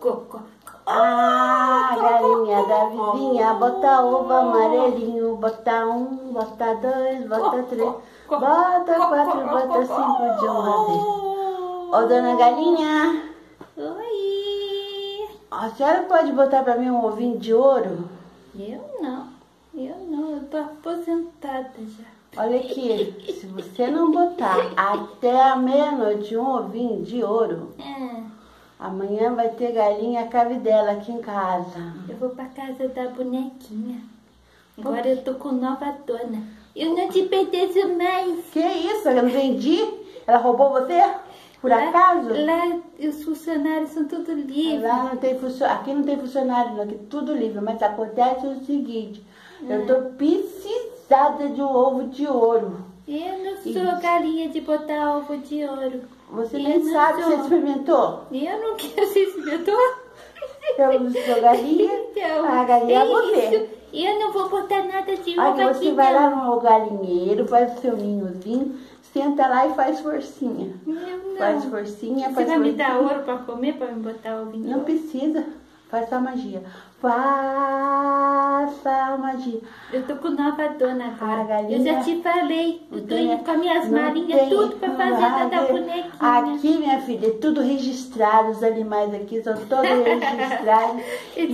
Ah, galinha da vizinha, bota ovo amarelinho, bota um, bota dois, bota três, bota quatro, bota cinco de uma vez. Ô, dona Galinha. Oi. A senhora pode botar pra mim um ovinho de ouro? Eu não, eu tô aposentada já. Olha aqui, se você não botar até a meia-noite um ovinho de ouro, amanhã vai ter galinha cavidela aqui em casa. Eu vou pra casa da bonequinha. Agora eu tô com nova dona. Eu não te pertenço mais. Que isso? Eu não vendi? Ela roubou você? Por acaso? Lá os funcionários são tudo livres. Lá não tem aqui não tem funcionário, não, aqui é tudo livre. Mas acontece o seguinte, eu tô precisada de um ovo de ouro. Eu não sou galinha de botar ovo de ouro. Você nem sabe, você experimentou? Eu não quero, você experimentou? Eu sou galinha, Então, a galinha é você. Eu não vou botar nada de ovo Aí aqui, você vai lá no galinheiro, faz o seu ninhozinho, senta lá e faz forcinha. Não. Faz forcinha, Você faz vai forcinha. me dar ouro pra comer, pra me botar ovinho? Não precisa, faz só magia. Faça a magia. Eu tô com nova dona agora. A galinha, eu já te falei. Eu tô indo com as minhas malinhas, tudo pra fazer da bonequinha. Aqui, minha filha, é tudo registrado. Os animais aqui são todos registrados.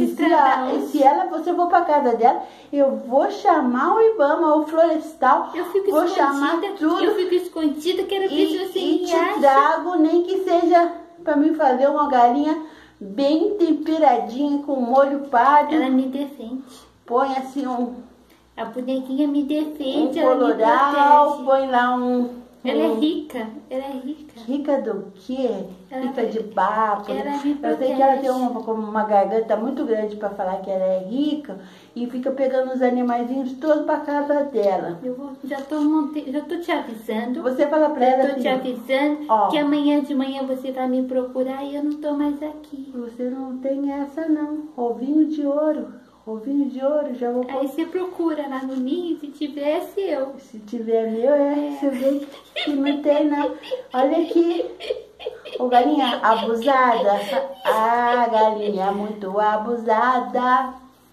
E se você for pra casa dela, eu vou chamar o Ibama, o florestal. Eu fico vou escondida. chamar tudo. Eu fico escondida, quero ver se você e me te acha. trago, nem que seja pra mim fazer uma galinha bem temperadinha com molho pardo. Ela me defende. Põe assim A bonequinha me defende, um ela me coloral, protege. põe lá Ela é rica, ela é rica. Rica do quê? Ela Rica de papo. ela me Eu sei protege. que ela tem uma garganta muito grande para falar que ela é rica e fica pegando os animaizinhos todos para casa dela. Já tô te avisando. Você fala para ela Eu tô te avisando que amanhã de manhã você vai me procurar e eu não tô mais aqui. Você não tem essa não. Ovinho de ouro. Ovinho de ouro, já vou... Aí você procura lá no ninho, se tivesse eu. Se tiver meu, você vê que não tem não. Olha aqui. Ô, galinha abusada. Ah, galinha muito abusada.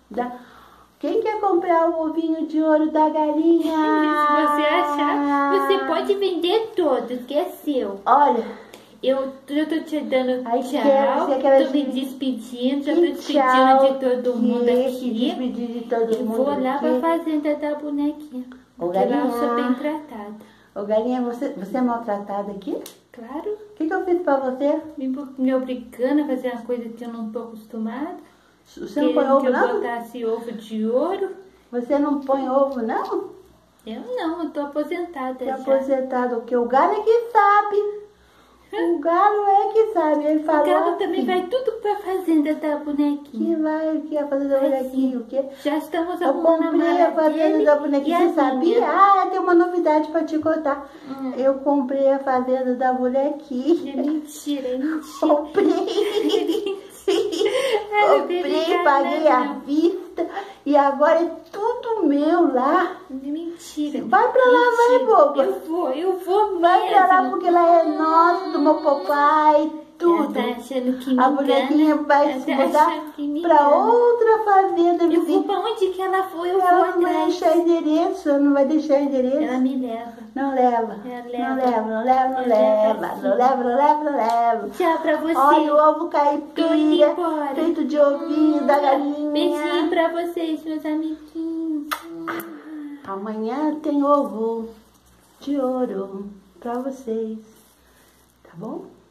Quem quer comprar o ovinho de ouro da galinha? Se você achar, você pode vender todos, que é seu. Olha... Eu tô te dando tchau, tô me despedindo, já tô despedindo de todo mundo aqui. Eu vou lá pra fazenda da bonequinha. Porque lá eu sou bem tratada. Ô, galinha, você é maltratada aqui? Claro. O que eu fiz pra você? Me obrigando a fazer uma coisa que eu não tô acostumada. Você não põe ovo, não? Que eu botasse ovo de ouro. Você não põe ovo, não? Eu não, eu tô aposentada já. Aposentada, o que? O galo é que sabe. O galo é que sabe. Ele falou o galo assim, também vai tudo pra fazenda da bonequinha. Que vai, que a fazenda da bonequinha, o quê? Já estamos Eu comprei a fazenda da bonequinha, você sabia? Ah, tem uma novidade pra te contar. Eu comprei a fazenda da bonequinha. É mentira, é mentira. Comprei. Comprei, paguei à vista e agora é tudo meu lá. Mentira. Vai pra lá, vai, boba. Eu vou vai pra lá porque lá é nosso, do meu papai, tudo. Ela tá achando que me a bonequinha vai se mudar pra outra fazenda. Eu vou pra onde que ela foi, eu ela vou não vai deixar endereço, não vai deixar endereço. Ela me leva. Não leva. Não leva. Tchau pra você. Olha o ovo caipira, feito de ovinho da galinha. Beijinho pra vocês, meus amiguinhos. Amanhã tem ovo de ouro pra vocês. Tá bom?